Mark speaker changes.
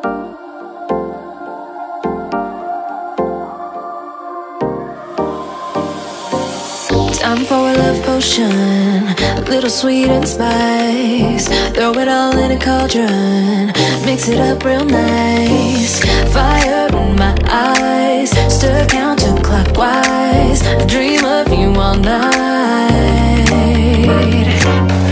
Speaker 1: Time for a love potion, a little sweet and spice. Throw it all in a cauldron, mix it up real nice. Fire in my eyes, stir counterclockwise. I dream of you all night.